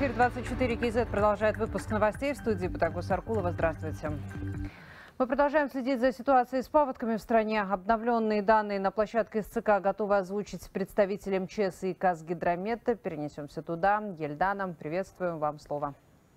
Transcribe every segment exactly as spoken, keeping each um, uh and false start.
Эфир двадцать четыре кей зет продолжает выпуск новостей. В студии Батагус Аркулова. Здравствуйте. Мы продолжаем следить за ситуацией с паводками в стране. Обновленные данные на площадке СЦК готовы озвучить представители МЧС и Казгидромета. Перенесемся туда. Ельдана, приветствуем, вам слово.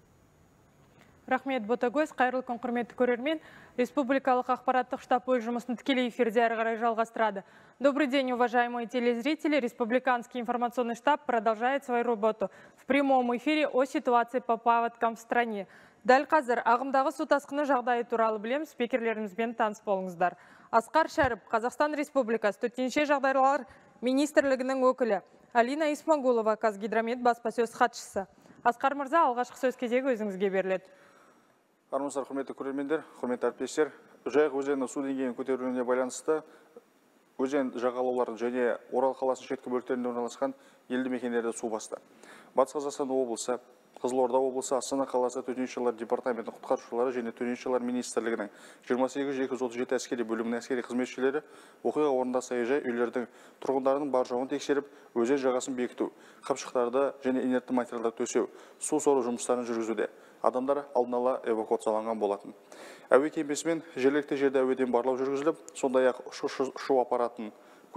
Рахмет, Ботагөз, қайырлы күн құрметті көрермен. Республикалық ақпараттық штаб өз жұмысын тікелей эфирде әрі қарай жалғастырады. Добрый день, уважаемые телезрители. Республиканский информационный штаб продолжает свою работу в прямом эфире о ситуации по паводкам в стране. Дәл қазір ағымдағы су тасқыны жағдайы туралы білем, спикерлерімізбен таныс болыңыздар. Асқар Шәріп, Қазақстан Республикасы төтенше жағдайлар министрлігінің өкілі. Алина Исмагулова, Казгидромет баспасөз хатшысы. Асқар мырза, алғашқы сөз кезегі өзіңізге беріледі. Армысыздар, құрметті көрермендер, құрметті әріптестер. Жайық өзенінің су деңгейінің көтерілуіне байланысты өзен жағалауларын және Орал қаласының шеткі бөліктерінде орналасқан елді мекендерде су басты. Батыс Қазақстан облысы, Қызылорда облысы, Астана қаласы төтеншелер департаментінің құтқарушылары және төтеншелер министрлігінің жиырма сегіз екі жүз отыз жеті әскери бөлімінің әскери қызметшілері оқиға орнында саяжай үйлердің тұрғындарының бар жоғын тексеріп, өзен жағасын бекіту, қапшықтарды және инертті материалдар төсеу, су сору жұмыстарын жүргізуде. Адамдар алдын ала эвакуацияланған болатын. Әуе кемесімен жергілікті жерде әуеден барлау жүргізіліп, сондай-ақ ұшу аппаратын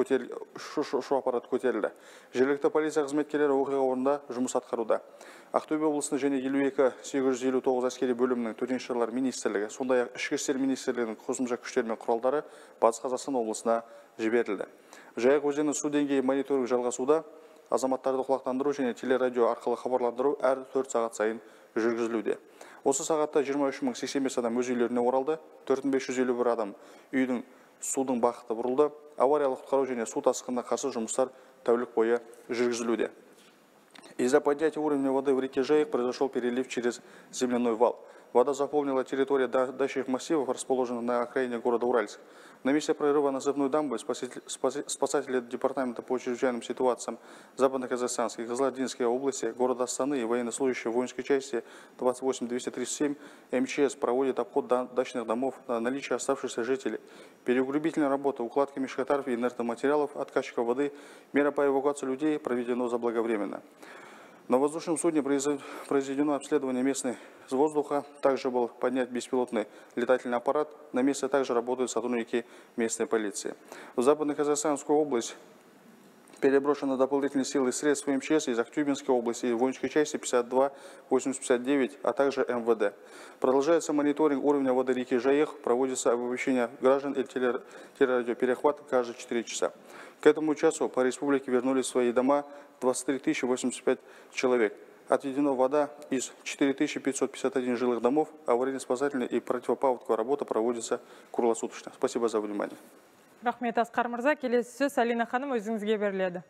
Шу аппараты көтерілді. Жергілікті полиция қызметкерлері оқиға орнында жұмыс атқаруда. Ақтөбе облысының және елу екі сегіз жүз елу тоғыз әскери бөлімінің төтеншелер министрлігі, сондай-ақ ішкі істер министрлігінің қосымша күштері мен құралдары Батыс Қазақстан облысына жіберілді. Жайық өзенінің су деңгейі мониторинг жалғасуда. Азаматтарды құлақтандыру және телерадио арқылы хабарландыру әр төрт сағат сайын жүргізілуде. Осы сағатта жиырма үш мың сексен бес адам өз үйлеріне оралды, төрт мың бес жүз елу бір адам үйдің судың бақыты бұрылды. Авариялық құтқару және су тасқынына қарсы жұмыстар тәулік бойы жүргізілуде. Из-за поднятия уровня воды в реке Жайық произошел перелив через земляной вал. Вода заполнила территорию дачных массивов, расположенных на окраине города Уральск. На месте прорыва насыпной дамбы спасатели департамента по чрезвычайным ситуациям Западно-Казахстанской, Кызылординской области, города Астаны и военнослужащие воинской части двадцать восемь двести тридцать семь МЧС проводят обход дачных домов на наличие оставшихся жителей. Переуглубительная работа, укладка мешкотаров и инертных материалов, откачка воды, мера по эвакуации людей проведено заблаговременно. На воздушном судне произведено обследование местной с воздуха. Также был поднят беспилотный летательный аппарат. На месте также работают сотрудники местной полиции. В Западно-Казахстанскую область переброшены дополнительные силы и средства МЧС из Актюбинской области и воинской части пятьдесят два восемьдесят пятьдесят девять, а также МВД. Продолжается мониторинг уровня воды реки Жайық, проводится оповещение граждан и телерадиоперехват каждые четыре часа. К этому часу по республике вернулись в свои дома двадцать три тысячи восемьдесят пять человек. Отведена вода из четыре тысячи пятьсот пятьдесят один жилых домов, аварийно-спасательная и противопаводковая работа проводится круглосуточно. Спасибо за внимание. Рахмет, Асқар мырза, келесі сөз Алина ханым өзіңізге беріледі.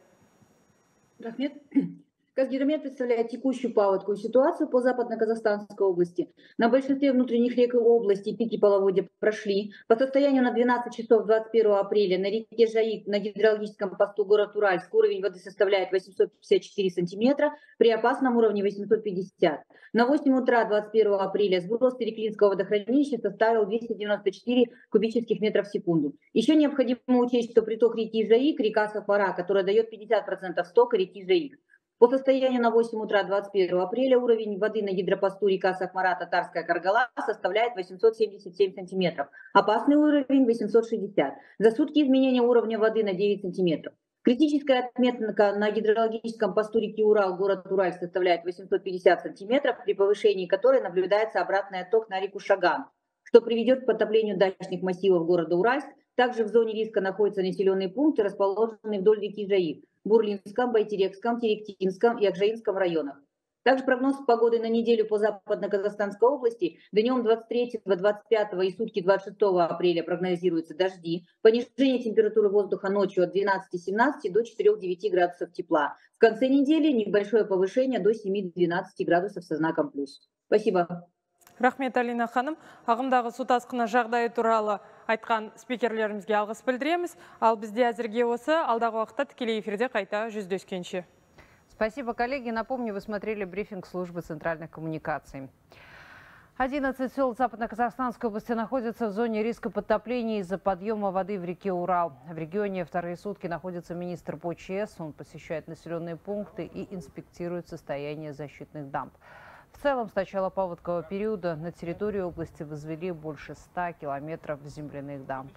Рахмет. Казгидромет представляет текущую паводковую ситуацию по Западно-Казахстанской области. На большинстве внутренних рек и областей пики половодья прошли. По состоянию на двенадцать часов двадцать первого апреля на реке Жайық на гидрологическом посту город Уральск уровень воды составляет восемьсот пятьдесят четыре сантиметра, при опасном уровне восемьсот пятьдесят. На восемь утра двадцать первого апреля сброс Переклинского водохранилища составил двести девяносто четыре кубических метров в секунду. Еще необходимо учесть, что приток реки Жайық, река Сафара, которая дает пятьдесят процентов стока реки Жайық. По состоянию на восемь утра двадцать первого апреля уровень воды на гидропосту река Сахмара Татарская Каргала составляет восемьсот семьдесят семь сантиметров. Опасный уровень восемьсот шестьдесят. За сутки изменение уровня воды на девять сантиметров. Критическая отметка на гидрологическом посту реки Урал, город Уральск, составляет восемьсот пятьдесят сантиметров, при повышении которой наблюдается обратный отток на реку Шаган, что приведет к потоплению дачных массивов города Уральск. Также в зоне риска находятся населенные пункты, расположенные вдоль реки Жайық, Бурлинском, Байтерекском, Теректинском и Акжаинском районах. Также прогноз погоды на неделю по Западно-Казахстанской области. Днем двадцать третьего, двадцать пятого и сутки двадцать шестого апреля прогнозируются дожди. Понижение температуры воздуха ночью от двенадцати семнадцати до четырёх девяти градусов тепла. В конце недели небольшое повышение до семи двенадцати градусов со знаком плюс. Спасибо. Рахмет, Алина ханым. Ағымдағы су тасқыны жағдайы туралы айтқан спикерлерімізге алғыс білдіреміз. Ал бізде әзірге осы, алдағы уақытта тікелей эфирде қайта жүздескенше. Спасибо, коллеги. Напомню, вы смотрели брифинг службы центральных коммуникаций. одиннадцать сел Западно-Казахстанской области находятся в зоне риска подтопления из-за подъема воды в реке Урал. В регионе вторые сутки находится министр по ЧС. Он посещает населенные пункты и инспектирует состояние защитных дамб. В целом, с начала паводкового периода на территории области возвели больше ста километров земляных дамб.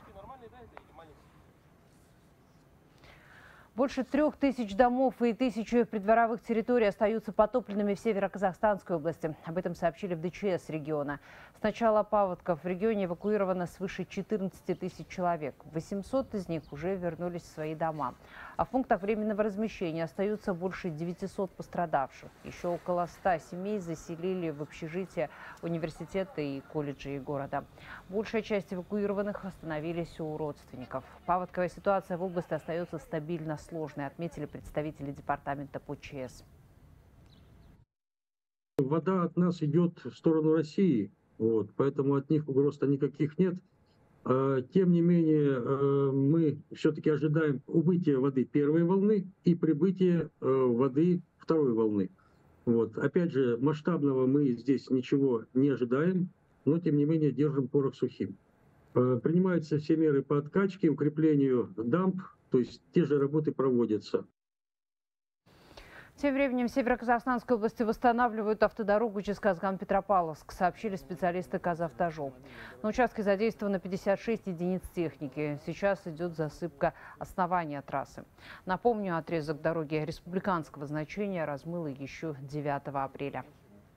Больше трех тысяч домов и тысячи придворовых территорий остаются потопленными в Северо-Казахстанской области. Об этом сообщили в ДЧС региона. С начала паводков в регионе эвакуировано свыше четырнадцати тысяч человек. восемьсот из них уже вернулись в свои дома. А в пунктах временного размещения остаются больше девятисот пострадавших. Еще около ста семей заселили в общежития университета и колледжи города. Большая часть эвакуированных остановились у родственников. Паводковая ситуация в области остается стабильно сложной, отметили представители департамента по ЧС. Вода от нас идет в сторону России, вот, поэтому от них угроз-то никаких нет. Тем не менее, мы все-таки ожидаем убытия воды первой волны и прибытия воды второй волны. Вот. Опять же, масштабного мы здесь ничего не ожидаем, но тем не менее держим порох сухим. Принимаются все меры по откачке, укреплению дамб, то есть те же работы проводятся. Тем временем в Северо-Казахстанской области восстанавливают автодорогу Жезказган-Петропавловск, сообщили специалисты Казавтожол. На участке задействовано пятьдесят шесть единиц техники. Сейчас идет засыпка основания трассы. Напомню, отрезок дороги республиканского значения размыло еще девятого апреля.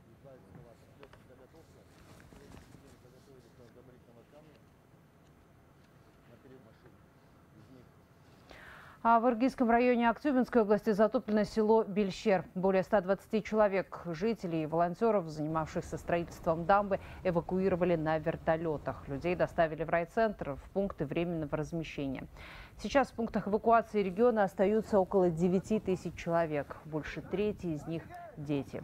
А в Иргизском районе Актюбинской области затоплено село Бельщер. Более ста двадцати человек, жителей и волонтеров, занимавшихся строительством дамбы, эвакуировали на вертолетах. Людей доставили в райцентр, в пункты временного размещения. Сейчас в пунктах эвакуации региона остаются около девяти тысяч человек. Больше трети из них – дети.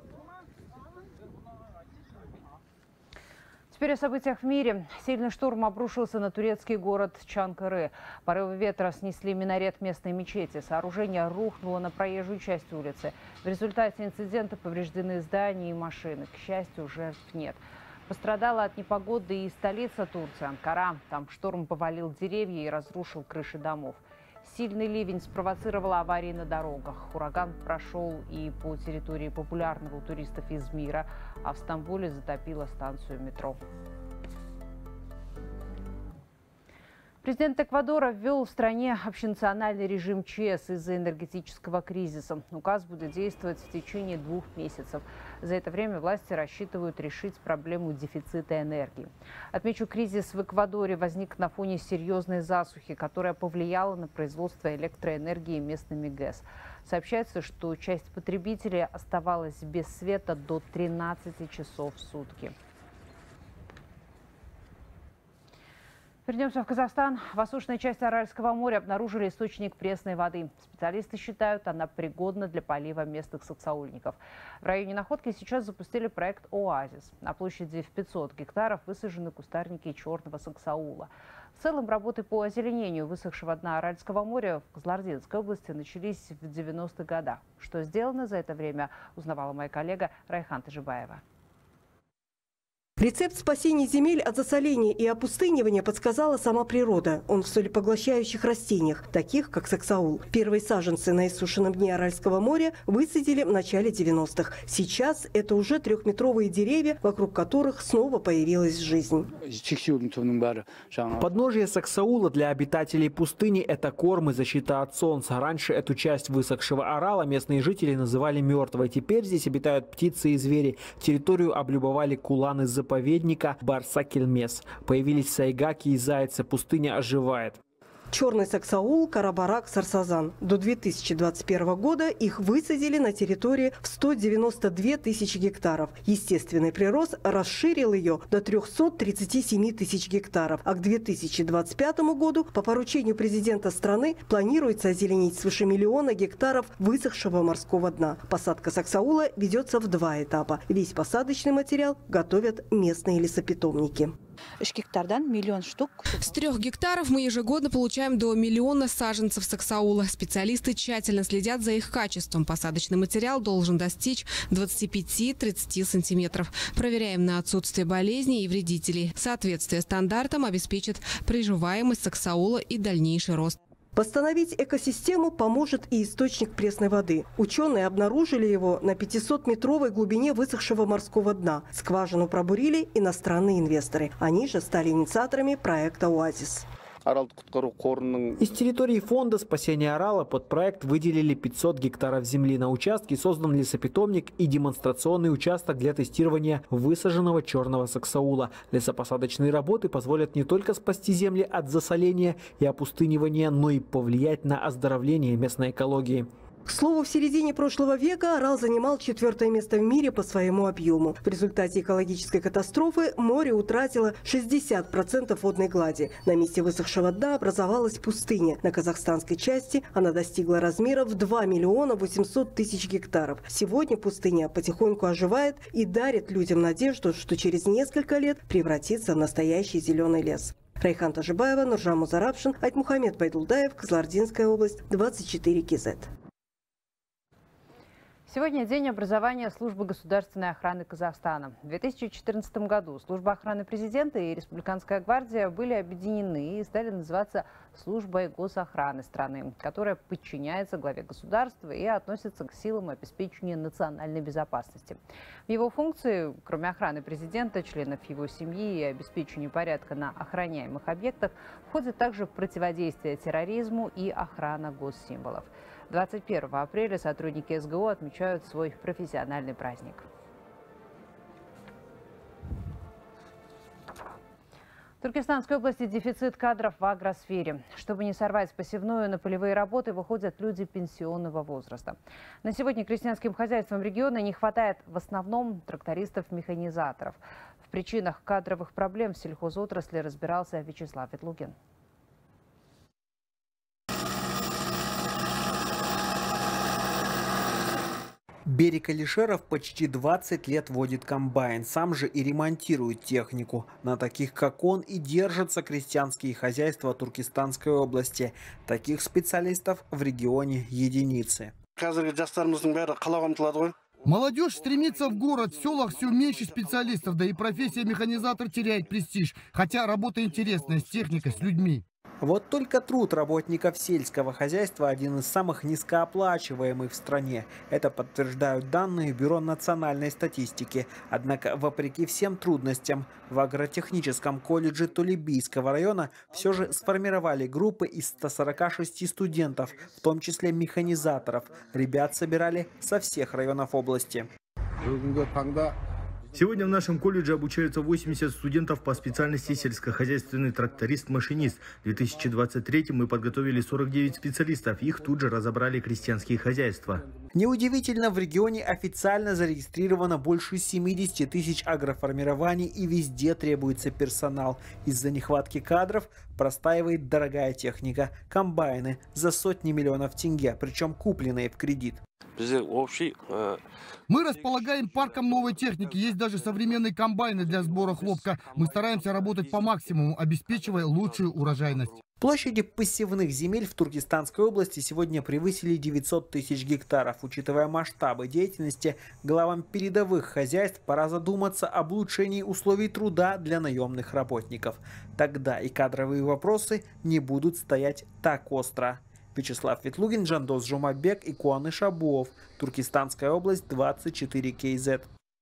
Теперь о событиях в мире. Сильный шторм обрушился на турецкий город Чанкыры. Порывы ветра снесли минарет местной мечети. Сооружение рухнуло на проезжую часть улицы. В результате инцидента повреждены здания и машины. К счастью, жертв нет. Пострадала от непогоды и столица Турции, Анкара. Там шторм повалил деревья и разрушил крыши домов. Сильный ливень спровоцировал аварии на дорогах. Ураган прошел и по территории популярного у туристов Измира, а в Стамбуле затопило станцию метро. Президент Эквадора ввел в стране общенациональный режим ЧС из-за энергетического кризиса. Указ будет действовать в течение двух месяцев. За это время власти рассчитывают решить проблему дефицита энергии. Отмечу, кризис в Эквадоре возник на фоне серьезной засухи, которая повлияла на производство электроэнергии местными ГЭС. Сообщается, что часть потребителей оставалась без света до тринадцати часов в сутки. Вернемся в Казахстан. В восточной части Аральского моря обнаружили источник пресной воды. Специалисты считают, она пригодна для полива местных саксаульников. В районе находки сейчас запустили проект «Оазис». На площади в пятьсот гектаров высажены кустарники черного саксаула. В целом работы по озеленению высохшего дна Аральского моря в Кызылординской области начались в девяностых годах. Что сделано за это время, узнавала моя коллега Райхан Тажибаева. Рецепт спасения земель от засоления и опустынивания подсказала сама природа. Он в солепоглощающих растениях, таких как саксаул. Первые саженцы на иссушенном дне Аральского моря высадили в начале девяностых. Сейчас это уже трехметровые деревья, вокруг которых снова появилась жизнь. Подножие саксаула для обитателей пустыни – это корм и защита от солнца. Раньше эту часть высохшего орала местные жители называли мертвой. Теперь здесь обитают птицы и звери. Территорию облюбовали куланы из заповедника Барсакельмес. Появились сайгаки и зайцы. Пустыня оживает. Черный саксаул, карабарак, сарсазан. До две тысячи двадцать первого года их высадили на территории в сто девяносто две тысячи гектаров. Естественный прирост расширил ее до трёхсот тридцати семи тысяч гектаров. А к две тысячи двадцать пятому году по поручению президента страны планируется озеленить свыше миллиона гектаров высохшего морского дна. Посадка саксаула ведется в два этапа. Весь посадочный материал готовят местные лесопитомники. миллион штук. С трех гектаров мы ежегодно получаем до миллиона саженцев саксаула. Специалисты тщательно следят за их качеством. Посадочный материал должен достичь двадцати пяти — тридцати сантиметров. Проверяем на отсутствие болезней и вредителей. Соответствие стандартам обеспечит приживаемость саксаула и дальнейший рост. Восстановить экосистему поможет и источник пресной воды. Ученые обнаружили его на пятисотметровой глубине высохшего морского дна. Скважину пробурили иностранные инвесторы. Они же стали инициаторами проекта «Оазис». Из территории фонда спасения Арала под проект выделили пятьсот гектаров земли. На участке создан лесопитомник и демонстрационный участок для тестирования высаженного черного саксаула. Лесопосадочные работы позволят не только спасти земли от засоления и опустынивания, но и повлиять на оздоровление местной экологии. К слову, в середине прошлого века Арал занимал четвертое место в мире по своему объему. В результате экологической катастрофы море утратило шестьдесят процентов водной глади. На месте высохшего дна образовалась пустыня. На казахстанской части она достигла размеров два миллиона восемьсот тысяч гектаров. Сегодня пустыня потихоньку оживает и дарит людям надежду, что через несколько лет превратится в настоящий зеленый лес. Райхан Тажибаева, Нуржан Музарапшин, Айтмухамед Байдулдаев, Кызылординская область, двадцать четыре кей зет. Сегодня день образования службы государственной охраны Казахстана. В две тысячи четырнадцатом году служба охраны президента и Республиканская гвардия были объединены и стали называться службой госохраны страны, которая подчиняется главе государства и относится к силам обеспечения национальной безопасности. В его функции, кроме охраны президента, членов его семьи и обеспечения порядка на охраняемых объектах, входит также противодействие терроризму и охрана госсимволов. двадцать первого апреля сотрудники эс гэ о отмечают свой профессиональный праздник. В Туркестанской области дефицит кадров в агросфере. Чтобы не сорвать посевную, на полевые работы выходят люди пенсионного возраста. На сегодня крестьянским хозяйствам региона не хватает в основном трактористов-механизаторов. В причинах кадровых проблем в сельхозотрасли разбирался Вячеслав Ветлугин. Берег Алишеров почти двадцать лет водит комбайн, сам же и ремонтирует технику. На таких, как он, и держатся крестьянские хозяйства Туркестанской области. Таких специалистов в регионе единицы. Молодежь стремится в город, в селах все меньше специалистов, да и профессия механизатор теряет престиж. Хотя работа интересная, с техникой, с людьми. Вот только труд работников сельского хозяйства один из самых низкооплачиваемых в стране. Это подтверждают данные Бюро национальной статистики. Однако, вопреки всем трудностям, в агротехническом колледже Толебийского района все же сформировали группы из ста сорока шести студентов, в том числе механизаторов. Ребят собирали со всех районов области. Сегодня в нашем колледже обучаются восемьдесят студентов по специальности сельскохозяйственный тракторист-машинист. В две тысячи двадцать третьем мы подготовили сорок девять специалистов. Их тут же разобрали крестьянские хозяйства. Неудивительно, в регионе официально зарегистрировано больше семидесяти тысяч агроформирований, и везде требуется персонал. Из-за нехватки кадров простаивает дорогая техника. Комбайны за сотни миллионов тенге, причем купленные в кредит. Мы располагаем парком новой техники. Есть даже современные комбайны для сбора хлопка. Мы стараемся работать по максимуму, обеспечивая лучшую урожайность. Площади посевных земель в Туркестанской области сегодня превысили девятьсот тысяч гектаров. Учитывая масштабы деятельности, главам передовых хозяйств пора задуматься об улучшении условий труда для наемных работников. Тогда и кадровые вопросы не будут стоять так остро. Вячеслав Ветлугин, Жандос Жумабек и Куаныш Абуов. Туркестанская область, двадцать четыре кей зет.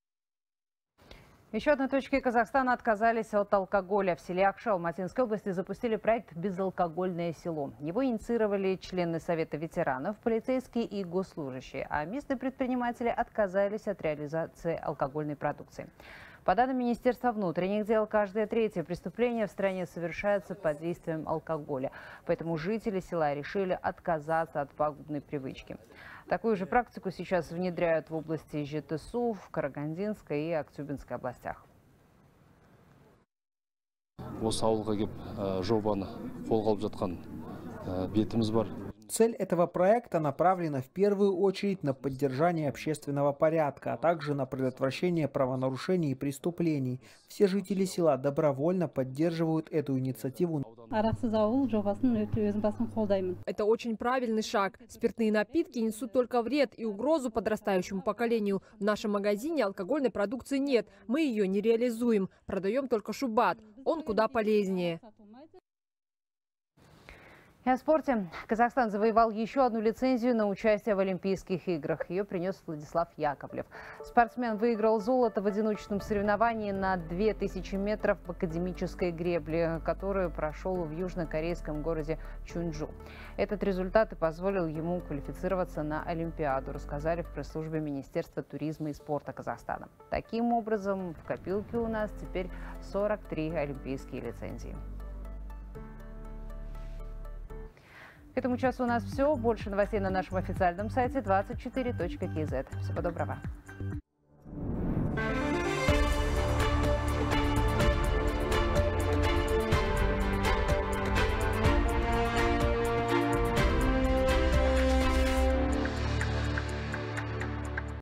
Еще одной точкой Казахстана отказались от алкоголя. В селе Акша Алматинской области запустили проект «Безалкогольное село». Его инициировали члены Совета ветеранов, полицейские и госслужащие. А местные предприниматели отказались от реализации алкогольной продукции. По данным Министерства внутренних дел, каждое третье преступление в стране совершается под действием алкоголя. Поэтому жители села решили отказаться от пагубной привычки. Такую же практику сейчас внедряют в области Жетысу, в Карагандинской и Актюбинской областях. Цель этого проекта направлена в первую очередь на поддержание общественного порядка, а также на предотвращение правонарушений и преступлений. Все жители села добровольно поддерживают эту инициативу. Это очень правильный шаг. Спиртные напитки несут только вред и угрозу подрастающему поколению. В нашем магазине алкогольной продукции нет. Мы ее не реализуем. Продаем только шубат. Он куда полезнее. И о спорте. Казахстан завоевал еще одну лицензию на участие в Олимпийских играх. Ее принес Владислав Яковлев. Спортсмен выиграл золото в одиночном соревновании на две тысячи метров в академической гребле, которую прошел в южнокорейском городе Чунджу. Этот результат и позволил ему квалифицироваться на Олимпиаду, рассказали в пресс-службе Министерства туризма и спорта Казахстана. Таким образом, в копилке у нас теперь сорок три олимпийские лицензии. К этому часу у нас все. Больше новостей на нашем официальном сайте двадцать четыре точка кз. Всего доброго.